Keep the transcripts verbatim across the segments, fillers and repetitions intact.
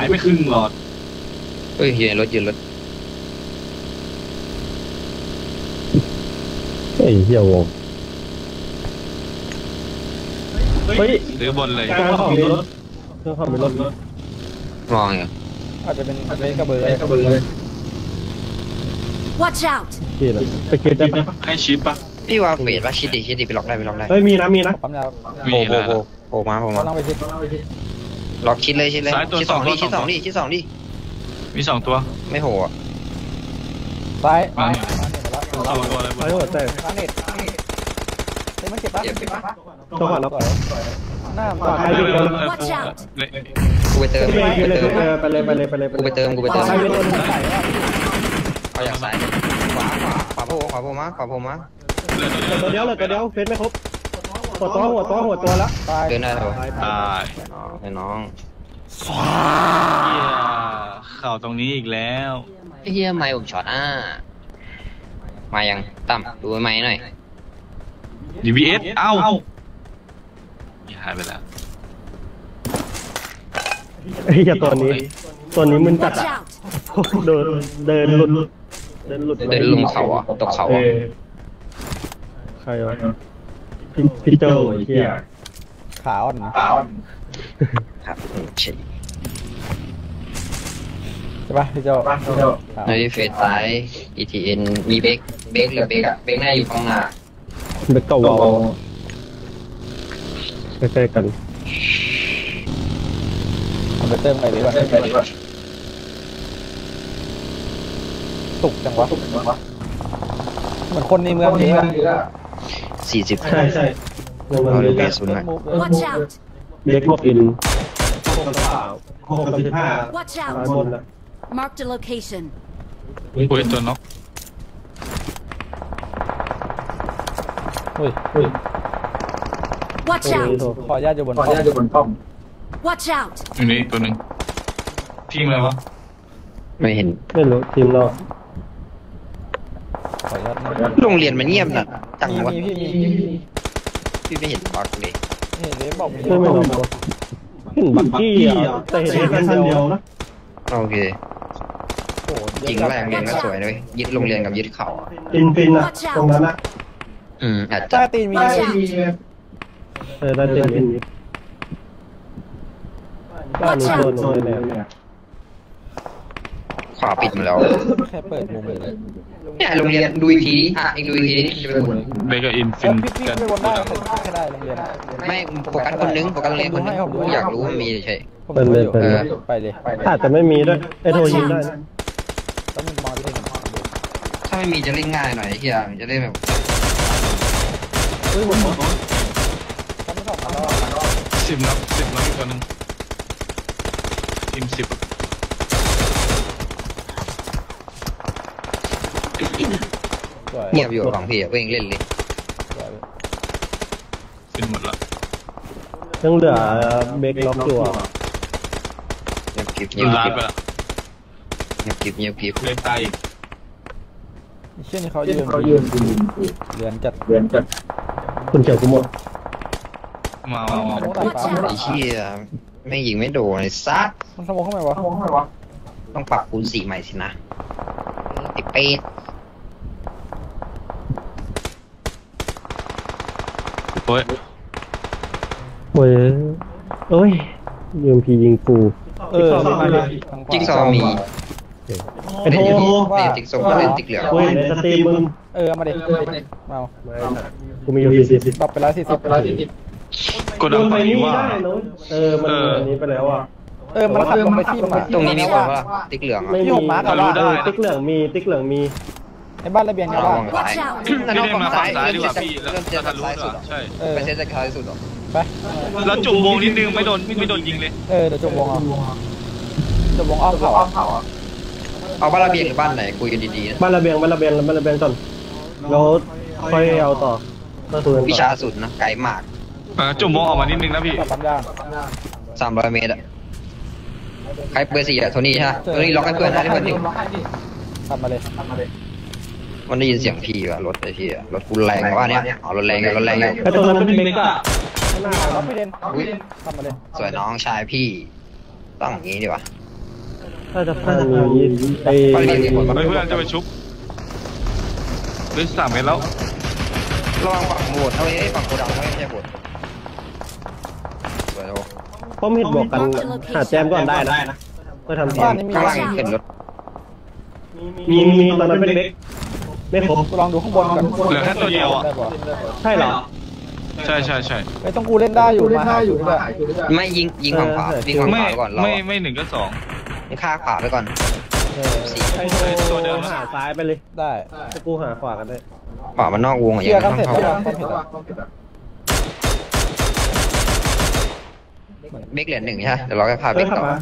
ายไม่ครึ่งหลอดเฮ้ยยืนรถยืนรถไอ้เหี้ยวงเฮ้ยหรือบนเลยกลางของมีรถเครื่องของมีรถมองอย่างอาจจะเป็นเป็นกระเบื้องกระเบื้อง Watch out คิดเลยไปคิดได้ปะให้ชิปปะพี่ว่าเฟดว่าชิดดิชิดดิไปล็อกได้ไปล็อกได้เฮ้ยมีนะมีนะปั๊มยาวโผล่โผล่โผล่โผล่มาโผล่มาต้องไปชิดล็อกชิดเลยชิดเลยชิดสองดิชิดสองดิชิดสองดิมีสองตัวไม่โผล่อะซ้ายมาสองตัวเลยซ้ายหัวแตกซ้ายเน็ตเฮ้ยมันเจ็บปะตัวก่อนแล้วหน้าต่อไปเลยกูไปเติมไปเลยไปเลยไปเลยไปเลยกูไปเติมกูไปเติมเอาอย่างซ้ายขวาขวาขวาโผล่ขวาโผล่มาขวาโผล่มาตัวเดียวเลยตัวเดียวเฟซไม่ครบหัวตัวหัวตัวหัวตัวละเดินได้เหรอตายไอ้น้องเข่าตรงนี้อีกแล้วไอ้เหี้ยไม่ผมช็อตอ่ะมายังตั้มดูไม้หน่อยดี วี เอส เอ้าหายไปแล้วไอ้เหี้ยตัวนี้ตัวนี้มึนจัดอ่ะเดินเดินหลุดเดินหลุดเดินลงเขาอ่ะตกเขาอ่ะใครวะพี่พี่โจเหี้ยขาอ่อนขาอ่อนครับใช่ใช่ปะพี่โจในเฟซซ้าย อี ที เอ็น มีเบรกเบรกหรือเบรกอะเบรกหน้าอยู่ข้างหน้าเบรกเก่าใกล้ๆกันเอาไปเติมอะไรดีวะตุกจังวะเหมือนคนในเมืองนี้นะสี่สิบใช่ใช่เราดูเบสสุดหน่อยเบรกหกอินหกสามหกสิบห้า Watch out Mark the location โอ้ยตัวน็อกเฮ้ย Watch out ขอญาตอยู่บนขอญาตอยู่บนป้อม Watch out อยู่นี่ตัวหนึ่งทีมอะไรวะไม่เห็นไม่รู้ทีมเราขอญาตโรงเรียนมันเงียบน่ะจังวะพี่พี่ไม่เห็นบักเลยเห็นเลยบอกไม่ไม่รู้เห็นบักกี้อ่ะแต่เห็นแค่คันเดียวนะโอเคจริงแรงเรียนก็สวยเลยยึดโรงเรียนกับยึดเขาตีนตีนอะตรงนั้นอะอืมอาจจะใต้ตีนมีเออได้ตีนมีบ้านนี้โดนโดนแล้วขวาปิดมาแล้วแค่เปิดมุมเลยเนี่ยโรงเรียนดูอีกทีอ่ะอีกดูอีกทีจะไปบนเบก็อินฟินกันไปบนได้แค่ได้โรงเรียนไม่โฟกัสคนนึงโฟกัสโรงเรียนคนนึงอยากรู้ว่ามีใช่เป็นเป็นเป็นไปเลยอาจจะไม่มีด้วยไอโทรยิงได้ต้องมองที่ไหนถ้าไม่มีจะเล่นง่ายหน่อยเฮียจะเล่นแบบเฮ้ยผมสิบนับสิบนับอีกตัวนึงทีมสิบเงียบอยู่ของพี่เพิ่งเล่นเลยเป็นหมดละยังเหลือเบรกล็อกอยู่อ่ะเงียบกิบเงียบกิบเงียบกิบเงียบกิบเลยตายเช่นเขายืนเขายืนเรียนจัดเรียนจัดคุณเขียวกูหมดมาไอ้เชี่ยไม่ยิงไม่โดนไอ้ซัดมันสมองเข้าไหมวะต้องปรับคูณสี่ใหม่สินะไอ้เป็ดโอ้ยโอ้ยโอ้ยยิงพียิงปูเออจิ๊กซอมีไอ้โทเล่นติ๊กซอเล่นติ๊กเหลืองเฮ้ยสตรีมมึงเออมาเด็กมากูมีอยู่สี่สิบปรับไปแล้วสี่สิบกดดันไปนี่ว่าเออมันอันนี้ไปแล้วอ่ะเออมันขับลงไปที่มาตรงนี้มีคนว่าติ๊กเหลืองไม่มีติ๊กเหลืองมีติ๊กเหลืองมีไอ้บ้านระเบียงเนี่ยว่านั่นน้องฝั่งซ้ายดีกว่าพี่เริ่มเจอทางซ้ายสุดใช่ไปเซตจากซ้ายสุดหรอไปแล้วจุ่มวงนิดนึงไม่โดนไม่โดนยิงเลยเออเดี๋ยวจุ่มวงอ่ะจุ่มวงอ้อมเขาอ้อมเขาเอาบ้านระเบียงหรือบ้านไหนคุยกันดีๆนะบ้านระเบียงบ้านระเบียงบ้านระเบียงก่อนเราค่อยเอาต่อวิชาสุดนะไกลมากจุ่มวงออกมานิดนึงนะพี่สามร้อยเมตรอะใครเบอร์สี่อะโทนี่ใช่ไหมโทนี่ล็อกให้เพื่อนนะให้เพื่อนหนึ่งทำมาเลยทำมาเลยมันได้ยินเสียงพี่ว่ะรถไอ้พี่รถกูแรงกว่าเนี้ยอ๋อรถแรงรถแรงอยู่ไอ้ตรงนั้นเป็นเมกะไม่เด่นทำมาเลยสวยน้องชายพี่ต้องอย่างนี้ดีวะถ้าจะพันมีไอ้ไปเรียนดีกว่าเฮ้ยเพื่อนจะไปชุบได้สามเมตรแล้วระวังฝั่งโบดเอาไอ้ฝั่งโกดังไม่ใช่โบดสวยโอ้ป้อมเห็ดบอกกันหาแจมก่อนได้นะเพื่อทำแจบ้านมนี้มีข้างล่างเห็นรถมีมีตอนนั้นเป็นเล็กไม่ครบกูลองดูข้างบนก่อนเหลือแค่ตัวเดียวอ่ะได้ป่ะใช่เหรอใช่ใช่ใช่ไม่ต้องกูเล่นได้อยู่มาหาอยู่ด้วยไม่ยิงยิงฝั่งขวายิงฝั่งขไม่วาก่อนเราไม่ไม่หนึ่งก็สองฆ่าขวาไปก่อนเออสี่ไอ้ตัวเดิมหาซ้ายไปเลยได้จะกูหาขวากันได้ขวามันนอกวงอ่ะเคยัลียงร์ไม่กันต้องเสร็จเข้าแล้วเบรกเหรียญหนึ่งใช่ไหมเดี๋ยวเราแค่พาเบรกต่อ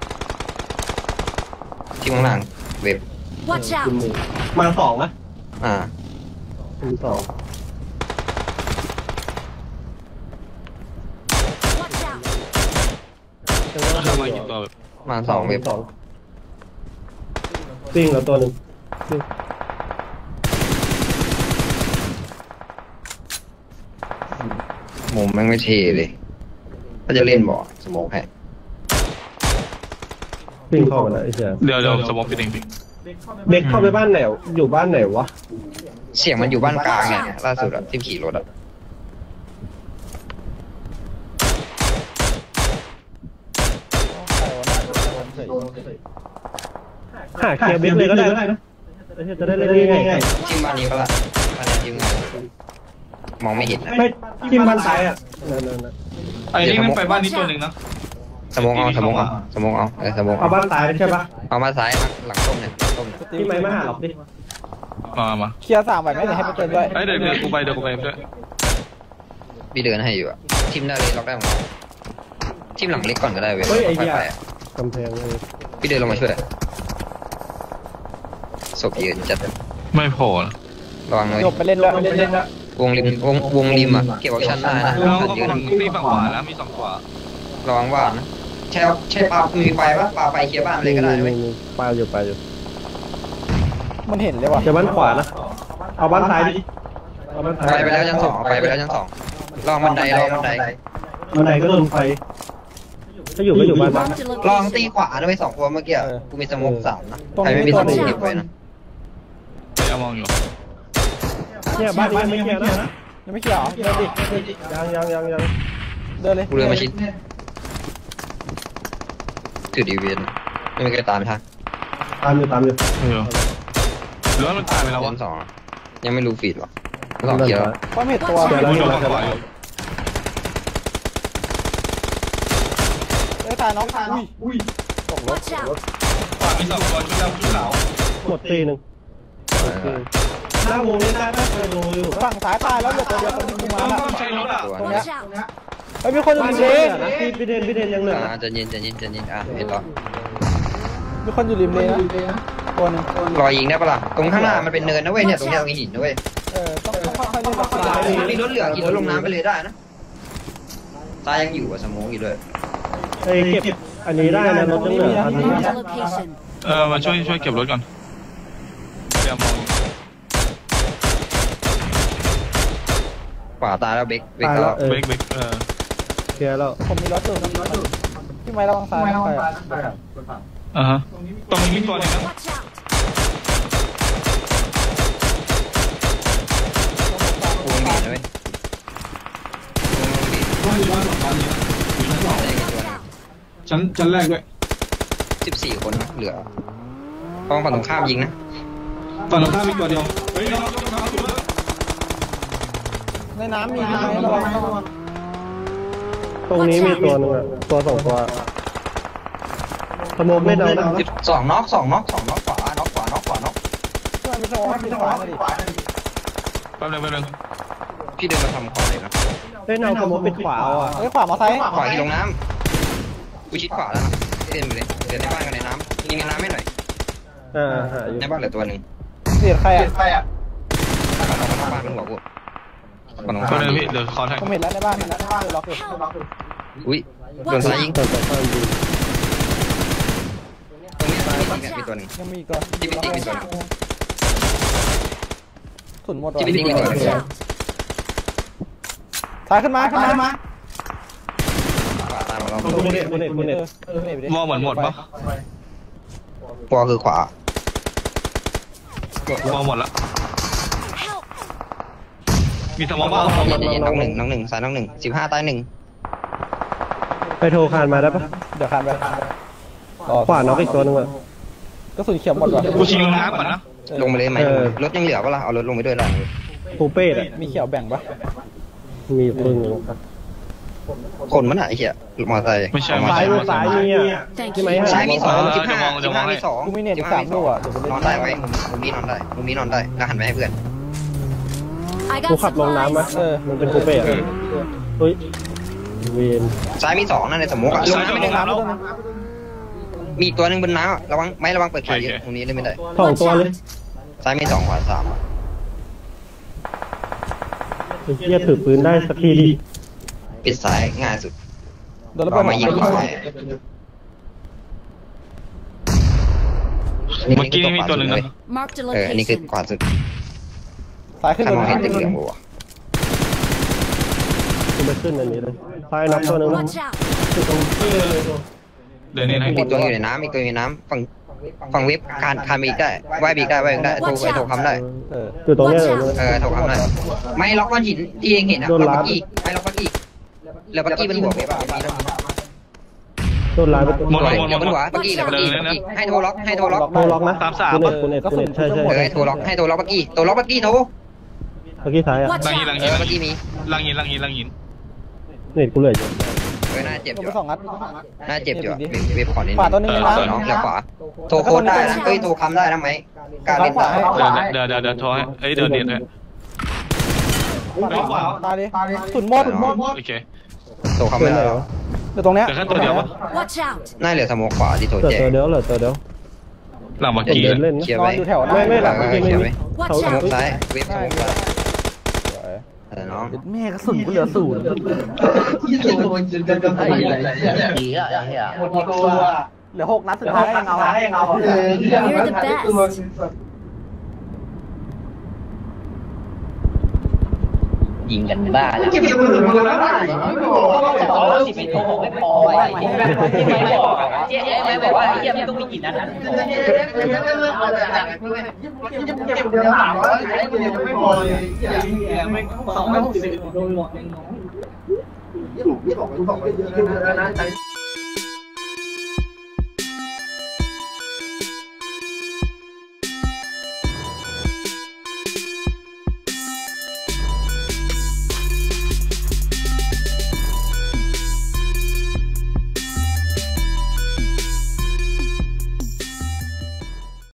ที่ข้างล่างเว็บ Watch คุณ out! หนึ่งมาสองนะอ่าคุณสอง Watch out! เข้ามากี่ตัวมาสองเว็บสองซิ่งแล้วตัวหนึ่งมุมแม่งไม่เทเลยถ้าจะเล่นบ่อสมองให้ซิ่งเข้ามาแล้วไอ้เหี้ยเดี๋ยวเดี๋ยวสมองปิดเองพี่เด็กเข้าไปบ้านไหนอยู่บ้านไหนวะเสียงมันอยู่บ้านกลางไงล่าสุดอะที่ขี่รถอะหาเคลียร์เบ็กเลยก็ได้นะไอ้เหี้ยจะได้เล่นง่ายทีมบ้านนี้ก็ละบ้านนี้ทีมงานมองไม่เห็นนะๆไม่ทีมบ้านซ้ายอ่ะนั่นไอ้นี่มันไปบ้านนี้ตัวหนึ่งนะสมองเอาสมองเอาสมองเอาเออสมองๆเอาบ้านซ้ายใช่ปะเอามาซ้ายนะหลังต้มเนี่ยหลังต้มเนี่ยที่ไม่มาหาหรอกดิมามาเคลียร์สามไหวไหมเดี๋ยวให้ไปเติมด้วยไอ้เดี๋ยวเดี๋ยวกูไปเดี๋ยวกูไปด้วยพี่เดินให้อยู่อะทีมได้เลยล็อกได้ของเราทีมหลังเล็กก่อนก็ได้เว้ยเฮ้ยไอ้เหี้ยไปๆอะกำแพงเลยพี่เดินลงมาช่วยศพยืนจัดไม่โผล่นะระวังเลยจบไปเล่นด้วยไปเล่นด้วยวงริมวงวงริมอะเก็บออปชั่นได้นะแล้วสัตก็ว์ยืนฝั่งนี่ฝั่งขวาแล้วมีสองขวาระวังว่านะใช่ใช่ปลามีไฟปะปลาไฟเคลียร์บ้านเลยก็ได้เว้ยปลาอยู่ปลาอยู่มันเห็นเลยว่ะจะบ้านขวานะ เอาบ้านซ้ายดิเอาบ้านซ้ายไปไปแล้วชั้นสองไปไปแล้วชั้นสองลองบันไดลองบันไดบันไดก็โดนไฟถ้าอยู่ก็อยู่บ้านบ้าน Marked a ลองตี location. ขวาด้วยสองตัวเมื่อกี้อะกูมีสโมกสามนะใครไม่มีสโมกเก็บไว้นะไปเอามองอยู่เนี่ยบ้านนี้ไม่เคลียร์นะยังไม่เคลียร์เหรอเดินดิยังยังยังยังเดินเลยกูเรือมาชิดถือดีเวียนไม่มีใครตามทันตามอยู่ตามอยู่เออหรือว่ามันตายไปแล้ววะชั้นสองอะยังไม่รู้ฟีดหรอกชั้นสองเคลียร์แล้วป้อมเห็นตัวเดี๋ยวแล้วกูเดี๋โดยวน แล้วฝั่งเดี๋ยวขแล้วาวเอ้ยตายน้องตายอุ้ยตกรถ Watch out! ขวามีสองตัวชุดดำชุดขาวหมดตีหนึ่งหน้าวงนี้ได้ไหมไปดูอยู่ฝั่งซ้ายตายแล้วเหลือตัวเดียวตรงนี้มาต้องใช้รถอ่ะตัว Watch out! เฮ้ยมีคนอยู่ริมเลนพี่พี่เดนพี่เดนยังเหลืออ่าใจะเย็นใจะเย็นใจะเย็นอ่ะเห็นแล้วมีคนอยู่ริมเลนนะตัวหนึงรอยิงได้ปะล่ะตรงข้างหน้ามันเป็นเนินนะเว้ยเนี่ยตรงเนี้ยตรงหินนะเว้ยเออต้องต้องค่อยๆเล่นแบบซ้ายมีรถเหลือขี่รถลงน้ำไปเลยได้นะตายยังอยู่อะสโมกอยู่ด้วยไอ้เก็บอันนี้ได้นะรถยังเหลืออันนี้ Marked a location. เออมาช่วยช่วยเก็บรถก่อนเดี๋ยวมองขวาตายแล้วเบรกเบรกตายแล้แล้ว วเออเบรกเบรกเออเคลียร์แล้วผมมีรถอยู่พี่ไม้ระวังซ้ายนะไปอ่าฮะตรงนี้มีตัวหนึงนะ Watch out! วงบีดนะเว้ยชั้นชั้นแรกด้วยสิบสี่คนนะเหลือต้องฝั่งตรงข้ามยิงนะฝั่งตรงข้ามมีตัวเดียวเฮ้ยน้องน้องถูกแล้วในน้ำมีไหมระวังระวังตรงนี้มีตัวหนึงอะตัวสองตัวสโมกไม่เดานะสิบสองน็อกสองน็อกสองน็อกขวาน็อกขวาน็อกขวาน็อกช่วยมีสมองมีสมองมาดิแป๊บนึงแป๊บนึงพี่เดินมาทำขวาเลยนะเฮ้ยเนาสโมกปิดขวาเอาอ่ะเฮ้ยขวามาซ้ายขวาที่ลงน้ำกูชิดขวาแล้วนะเดินไปเลยเดินในบ้านกันในน้ำยิงในน้ำให้หน่อยอ่าหาอยู่ในบ้านเหลือตัวหนึ่งเสียดใครอ่ะฝั่งตรงข้ามบ้านเป็นหัวกูฝั่งตรงแป๊ข้าบมนึงพี่เดี๋ยวคอแทงผมเห็นแล้วในบ้านเห็นแล้วในบ้านล็อกอยู่อุ้ยโดนซ้ายยิงแต่แต่ข้ามดูตรงนี้ตรงนี้ยิงมีตัวหนึ่งยังมีอีกตัวที่เป็นติ๊กมีตัวหนึ่งสุนหมดที่เป็นติ๊กมีตัวหนึ่ง Watch out! ซ้ายขึ้นมาขึ้นมาขวาตามมาเราโมเดตโมเดตโมเดตเออวอลเหมือนหมดปะปอคือขวามองหมดละมีสมองบ้างน้องหนึ่งน้องหนึ่งสายน้องหนึ่งสิบห้าตายหนึ่งไปโทรคานมาได้ปะเดี๋ยวคันไปขวาน็อกอีกตัวนึงอ่ะก็สุนเขียวหมดว่ะกูชิงลงน้ำก่อนนะลงไปเลยไหมรถยังเหลือปะล่ะเอารถลงไปด้วยล่ะปูเป้อะมีเขียวแบ่งปะมีอยู่ตัวหนึงคนมันหายเหี้ยมอเตอร์ไซค์ไม่ใช่ซ้ายมือซ้ายมีอ่ะ Thank ใช่ไหม you. ซ้ายมีสองสิบเดี๋ห้ายวมองเดี๋สิยวบมองห้าให้มีสองกูมีเน็ตอีกสามลูกอ่ะเดี๋ยวกูนอนได้ไว้มุมนี้นอนได้มุมนี้นอนได้แล้วหันไปให้เพื่อน I กู got ขับลงน้ำมะ supplies. เออมันเป็นปูเป้อะเฮ้ยเวนซ้ายมีสองนั่นในสมมติอะลงน้ำไม่ได้น้ำแล้วมีอีกตัวหนึ่งบนน้ำอะระวังไม่ระวังเปิดขาเยอะตรงนี้เล่นไม่ได้สอง Watch ตัวเลย out. ซ้ายมีสองขวาสามไอ้เหี้ยถือปืนได้สักทีดิปิดสายง่ายสุดโดนระเบิเราดมายิงขวาเมื่อกี้นี่มีตัวหนึ่งนะ Marked a เอออันนี้คือ location. ขวาสุดสายขึ้นถ้าบมองนเห็นจะน้ำเหลืองบัวกูไปขึ้นอันนี้เลยซ้ายน็อกตัวนึง Watch out. เดี๋ยวนี้นะอีกตัวอยู่ในน้ำอีกตัวอยู่ในน้ำฝั่งฝั่งเว็บคานคานบีกได้ว่ายบีกได้ว่ายบีกได้โทรไปโทรคำได้เอออยู่ตรงเนี้ยเลยเออโทรคำได้ไม่ล็อกก้อนหินที่เองเห็นอะล็อกปักกี้ไม่ล็อกปักกี้แล้วปักกี้เป็นหัวเว็บอะมีแล้วโดนลายไปตัวหมดเดี๋หมดหมยวดเป็นหมหัวดปักกี้แล้วปักกี้ให้โทรล็อกให้โทรล็อกโทรล็อกนะสามสามกูเน็ตกูเน็ตกูเน็ตใช่ใช่เออให้โทรล็อกให้โทรล็อกปักกี้โทรล็อกปักกี้โทรเมื่อกี้ซ้ายอ่ะ Watch ลังหินลัง out. เอหินอปักกี้มีลังหินลังหินลังหินเน็ตกูเลยอยู่เออน่าเจ็บลอง ยู่ไปสองนัดน่าเจ็บอยู่อะเว็บขอนิดขวาตัวนี้นะน้องแล้วขวาโทรโค้ดได้นะเอ้ยโทรคำได้นะไหมการเล่นได้เดี๋ยวเดี๋ยวเดี๋ยวโทรให้เอ้ยเดี๋ยวเดี๋ยวตายดิสุนหมดโอเคโทรคำเป็ไม่นไหนได้วะเดี๋ยวตรงเนี้ยเดี๋ยวแค่ตัวเดียววะ Watch out. น่าเหลือสมองขวาที่โทรเหลือแจ้งตัวเดียวเหลือตัวเดียวหลังเมื่อเดิกี้นเล่นนะเคลียร์นอไว้นอยู่แถวหน้าไม่ไม่หลังเออเคลียร์ไว้ Watch สมอง out. ซ้ายเว็บสมองซ้ายเออน้องแม่กระสุนกูเหลือศูนย์เหลือหกนัดสุดท้ายยังเอายังเอา You're the best. ยิงกันบ้าแล้วสองร้อยสิบเอ็ดโทรบอกไม่พอไอ้ที่ไม่บอกเจ๊ไม่บอกว่าไอ้เหี้ยมันต้องมีกี่นัดนะสองร้อยหกสิบ